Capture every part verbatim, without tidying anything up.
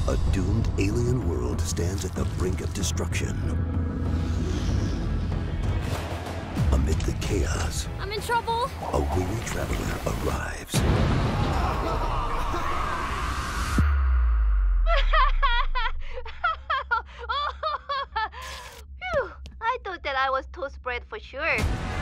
A doomed alien world stands at the brink of destruction. Amid the chaos, I'm in trouble. a weary traveler arrives. Phew, I thought that I was toast bread for sure.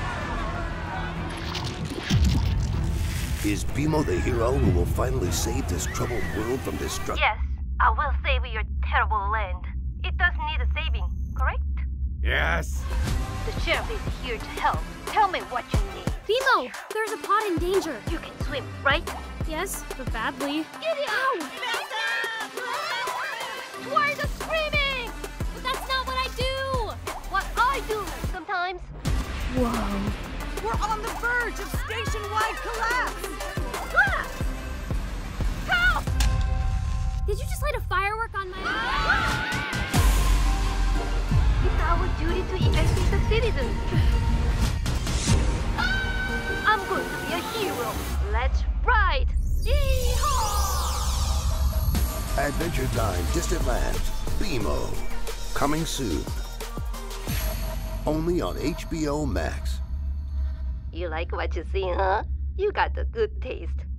Is B M O the hero who will finally save this troubled world from destruction? Yes, I will save your terrible land. It does need a saving, correct? Yes. The sheriff is here to help. Tell me what you need. B M O, there's a pod in danger. You can swim, right? Yes, but badly. Ow! Why the screaming? But that's not what I do. What I do sometimes. Whoa. We're on the verge of station-wide collapse! Ah! Help! Did you just light a firework on my... It's our duty to evacuate the citizens. I'm going to be a hero. Let's ride! Yee-haw! Adventure Time Distant Lands, B M O. Coming soon. Only on H B O Max. You like what you see, huh? You got the good taste.